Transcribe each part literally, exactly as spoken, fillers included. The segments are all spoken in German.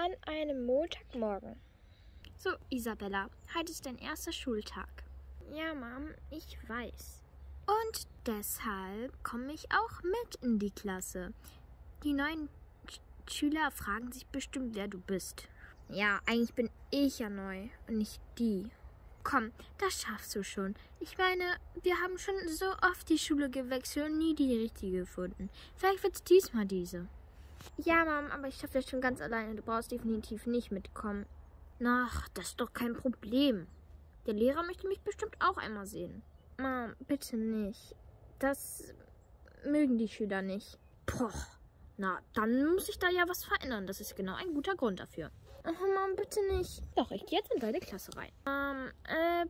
an einem Montagmorgen. So, Isabella, heute ist dein erster Schultag. Ja, Mom, ich weiß. Und deshalb komme ich auch mit in die Klasse. Die neuen Sch- Schüler fragen sich bestimmt, wer du bist. Ja, eigentlich bin ich ja neu und nicht die. Komm, das schaffst du schon. Ich meine, wir haben schon so oft die Schule gewechselt und nie die richtige gefunden. Vielleicht wird es diesmal diese. Ja, Mom, aber ich schaffe das schon ganz alleine. Du brauchst definitiv nicht mitkommen. Ach, das ist doch kein Problem. Der Lehrer möchte mich bestimmt auch einmal sehen. Mom, bitte nicht. Das mögen die Schüler nicht. Poh, na, dann muss ich da ja was verändern. Das ist genau ein guter Grund dafür. Oh, Mom, bitte nicht. Doch, ich gehe jetzt in deine Klasse rein. Ähm, äh...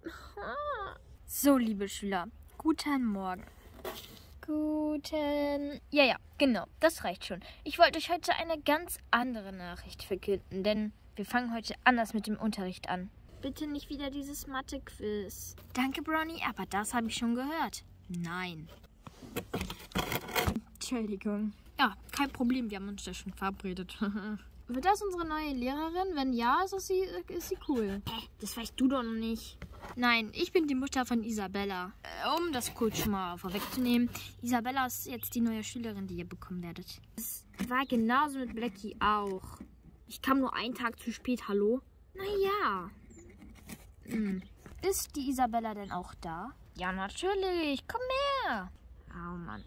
So, liebe Schüler, guten Morgen. Guten... Ja, ja, genau, das reicht schon. Ich wollte euch heute eine ganz andere Nachricht verkünden, denn wir fangen heute anders mit dem Unterricht an. Bitte nicht wieder dieses Mathe-Quiz. Danke, Brownie, aber das habe ich schon gehört. Nein. Entschuldigung. Ja, kein Problem, wir haben uns ja schon verabredet. Wird das unsere neue Lehrerin? Wenn ja, ist, das sie, ist sie cool. Hä, das weißt du doch noch nicht. Nein, ich bin die Mutter von Isabella. Äh, um das kurz schon mal vorwegzunehmen. Isabella ist jetzt die neue Schülerin, die ihr bekommen werdet. Es war genauso mit Blackie auch. Ich kam nur einen Tag zu spät, hallo? Naja. Hm. Ist die Isabella denn auch da? Ja, natürlich. Komm her. Oh Mann.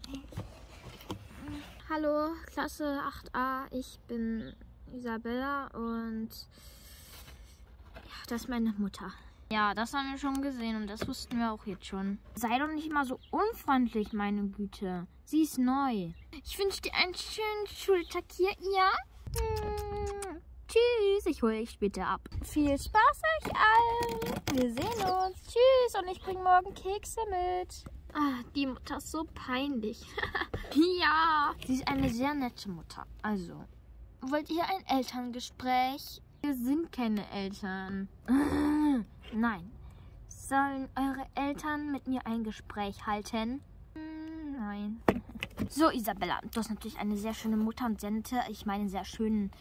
Hallo, Klasse acht a. Ich bin Isabella und ja, das ist meine Mutter. Ja, das haben wir schon gesehen und das wussten wir auch jetzt schon. Sei doch nicht immer so unfreundlich, meine Güte. Sie ist neu. Ich wünsche dir einen schönen Schultag hier, ja? Hm. Tschüss, ich hole dich später ab. Viel Spaß euch allen. Wir sehen uns. Tschüss und ich bringe morgen Kekse mit. Ah, die Mutter ist so peinlich. Ja. Sie ist eine sehr nette Mutter. Also, wollt ihr ein Elterngespräch? Wir sind keine Eltern. Nein. Sollen eure Eltern mit mir ein Gespräch halten? Nein. So, Isabella, du hast natürlich eine sehr schöne Mutter und sehr nette, ich meine sehr schönen...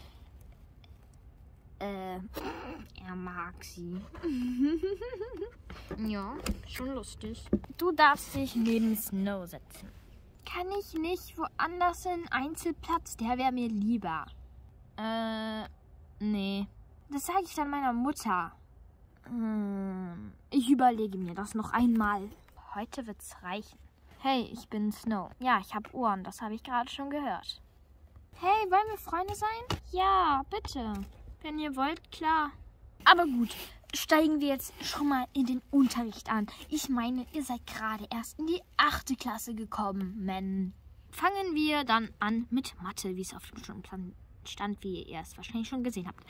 Äh, er mag sie. Ja, schon lustig. Du darfst dich neben Snow setzen. Kann ich nicht woanders hin? Einzelplatz, der wäre mir lieber. Äh, nee. Das sage ich dann meiner Mutter. Hm, ich überlege mir das noch einmal. Heute wird's reichen. Hey, ich bin Snow. Ja, ich habe Ohren, das habe ich gerade schon gehört. Hey, wollen wir Freunde sein? Ja, bitte. Wenn ihr wollt, klar. Aber gut, steigen wir jetzt schon mal in den Unterricht an. Ich meine, ihr seid gerade erst in die achte Klasse gekommen, Men. Fangen wir dann an mit Mathe, wie es auf dem Stundenplan stand, wie ihr es wahrscheinlich schon gesehen habt.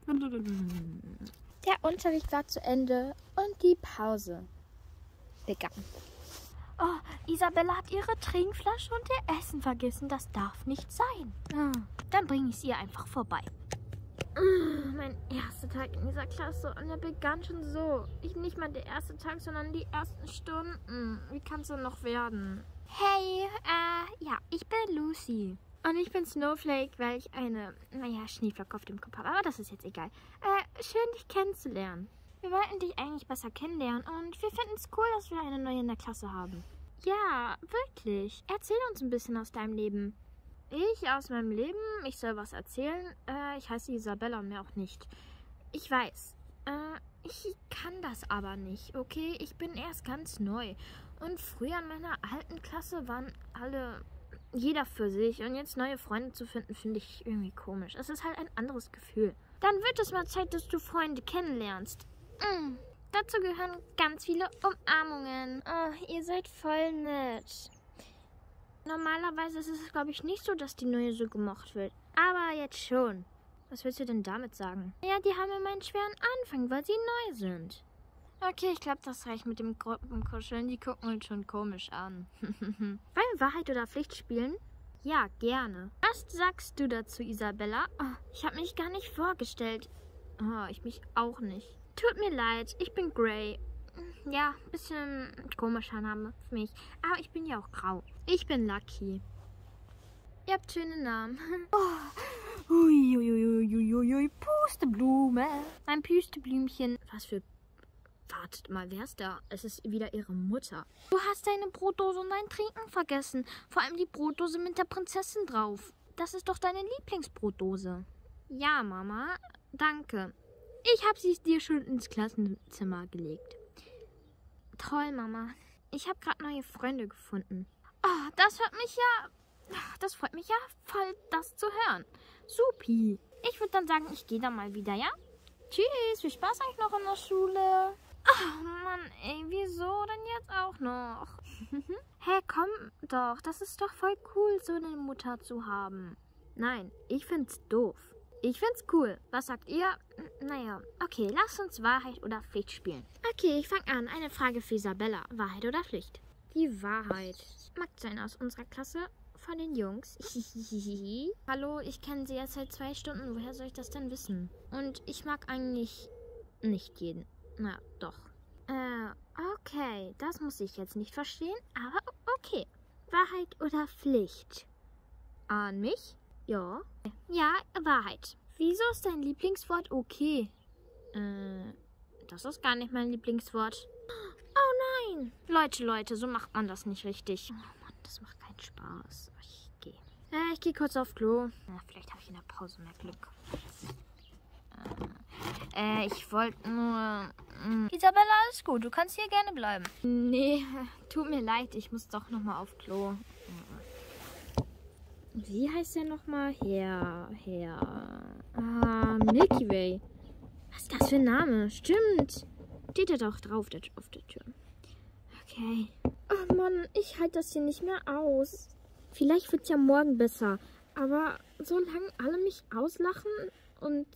Der Unterricht war zu Ende und die Pause begann. Oh, Isabella hat ihre Trinkflasche und ihr Essen vergessen. Das darf nicht sein. Dann bringe ich es ihr einfach vorbei. Mein erster Tag in dieser Klasse und er begann schon so. Ich nicht mal der erste Tag, sondern die ersten Stunden. Wie kann es denn noch werden? Hey, äh, ja, ich bin Lucy. Und ich bin Snowflake, weil ich eine, naja, Schneeflocke auf dem Kopf habe. Aber das ist jetzt egal. Äh, schön, dich kennenzulernen. Wir wollten dich eigentlich besser kennenlernen und wir finden es cool, dass wir eine neue in der Klasse haben. Ja, wirklich. Erzähl uns ein bisschen aus deinem Leben. Ich aus meinem Leben? Ich soll was erzählen? Äh, ich heiße Isabella und mehr auch nicht. Ich weiß. Äh, ich kann das aber nicht, okay? Ich bin erst ganz neu. Und früher in meiner alten Klasse waren alle, jeder für sich. Und jetzt neue Freunde zu finden, finde ich irgendwie komisch. Es ist halt ein anderes Gefühl. Dann wird es mal Zeit, dass du Freunde kennenlernst. Mm, dazu gehören ganz viele Umarmungen. Oh, ihr seid voll nett. Normalerweise ist es, glaube ich, nicht so, dass die Neue so gemocht wird. Aber jetzt schon. Was willst du denn damit sagen? Ja, die haben immer einen schweren Anfang, weil sie neu sind. Okay, ich glaube, das reicht mit dem Gruppenkuscheln. Die gucken uns schon komisch an. Wollen wir Wahrheit oder Pflicht spielen? Ja, gerne. Was sagst du dazu, Isabella? Oh, ich habe mich gar nicht vorgestellt. Oh, ich mich auch nicht. Tut mir leid, ich bin Grey. Ja, ein bisschen komischer Name für mich. Aber ich bin ja auch grau. Ich bin Lucky. Ihr habt schöne Namen. Oh. Ui, ui, ui, ui, ui, ui, Mein Püsteblümchen. Was für... Wartet mal, wer ist da? Es ist wieder ihre Mutter. Du hast deine Brotdose und dein Trinken vergessen. Vor allem die Brotdose mit der Prinzessin drauf. Das ist doch deine Lieblingsbrotdose. Ja, Mama. Danke. Ich habe sie dir schon ins Klassenzimmer gelegt. Toll, Mama. Ich habe gerade neue Freunde gefunden. Oh, das hört mich ja... Das freut mich ja voll, das zu hören. Supi. Ich würde dann sagen, ich gehe da mal wieder, ja? Tschüss, viel Spaß euch noch in der Schule. Oh Mann, ey, wieso denn jetzt auch noch? Hä, hey, komm doch, das ist doch voll cool, so eine Mutter zu haben. Nein, ich find's doof. Ich find's cool. Was sagt ihr? N- Naja, okay, lasst uns Wahrheit oder Pflicht spielen. Okay, ich fange an. Eine Frage für Isabella. Wahrheit oder Pflicht? Die Wahrheit. Mag sein aus unserer Klasse von den Jungs. Hallo, ich kenne sie erst seit zwei Stunden. Woher soll ich das denn wissen? Und ich mag eigentlich nicht jeden. Na, doch. Äh, okay. Das muss ich jetzt nicht verstehen, aber okay. Wahrheit oder Pflicht? An mich? Ja. Ja, Wahrheit. Wieso ist dein Lieblingswort okay? Äh, das ist gar nicht mein Lieblingswort. Oh nein! Leute, Leute, so macht man das nicht richtig. Oh Mann, das macht keinen Spaß. Ich gehe. Äh, ich gehe kurz auf Klo. Na, vielleicht habe ich in der Pause mehr Glück. Äh, ich wollte nur... Mh. Isabella, alles gut. Du kannst hier gerne bleiben. Nee, tut mir leid. Ich muss doch nochmal auf Klo. Wie heißt der nochmal? Herr, Herr... Ah, Milky Way. Was ist das für ein Name? Stimmt. Steht da doch drauf der, auf der Tür. Okay. Oh Mann, ich halte das hier nicht mehr aus. Vielleicht wird es ja morgen besser. Aber solange alle mich auslachen und...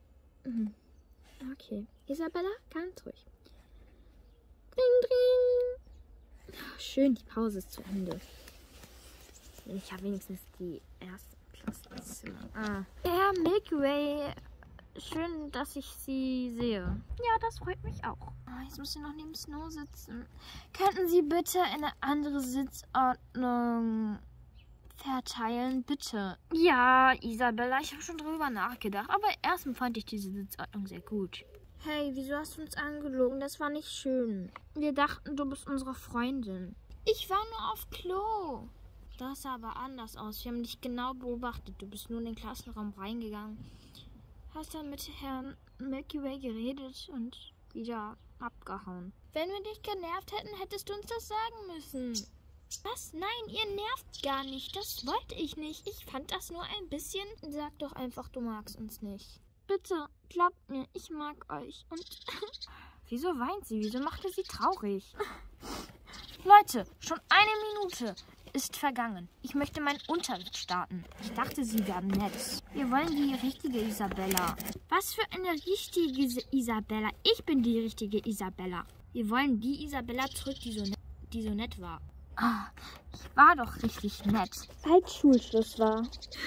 Okay. Isabella, ganz ruhig. Dring, dring. Schön, die Pause ist zu Ende. Ich habe wenigstens die erste Klassenzimmer. Ah. Ja, Milky Way. Schön, dass ich sie sehe. Ja, das freut mich auch. Oh, jetzt muss ich noch neben Snow sitzen. Könnten Sie bitte eine andere Sitzordnung verteilen, bitte? Ja, Isabella, ich habe schon drüber nachgedacht. Aber erstmal fand ich diese Sitzordnung sehr gut. Hey, wieso hast du uns angelogen? Das war nicht schön. Wir dachten, du bist unsere Freundin. Ich war nur auf Klo. Das sah aber anders aus. Wir haben dich genau beobachtet. Du bist nur in den Klassenraum reingegangen. Hast dann mit Herrn Milky Way geredet und wieder abgehauen. Wenn wir dich genervt hätten, hättest du uns das sagen müssen. Was? Nein, ihr nervt gar nicht. Das wollte ich nicht. Ich fand das nur ein bisschen... Sag doch einfach, du magst uns nicht. Bitte, glaubt mir, ich mag euch. Und... Wieso weint sie? Wieso macht ihr sie traurig? Leute, schon eine Minute ist vergangen. Ich möchte meinen Unterricht starten. Ich dachte, sie wären nett. Wir wollen die richtige Isabella. Was für eine richtige Isabella? Ich bin die richtige Isabella. Wir wollen die Isabella zurück, die so, ne die so nett war. Ah, ich war doch richtig nett. Als Schulschluss war.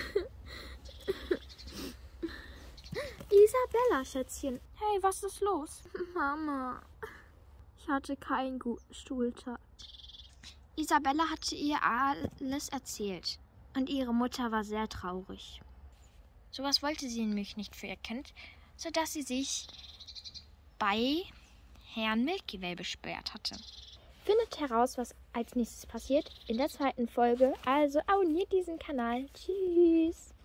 Isabella, Schätzchen. Hey, was ist los? Mama, ich hatte keinen guten Schultag. Isabella hatte ihr alles erzählt und ihre Mutter war sehr traurig. Sowas wollte sie nämlich nicht für ihr Kind, sodass sie sich bei Herrn Milky Way beschwert hatte. Findet heraus, was als nächstes passiert in der zweiten Folge. Also abonniert diesen Kanal. Tschüss.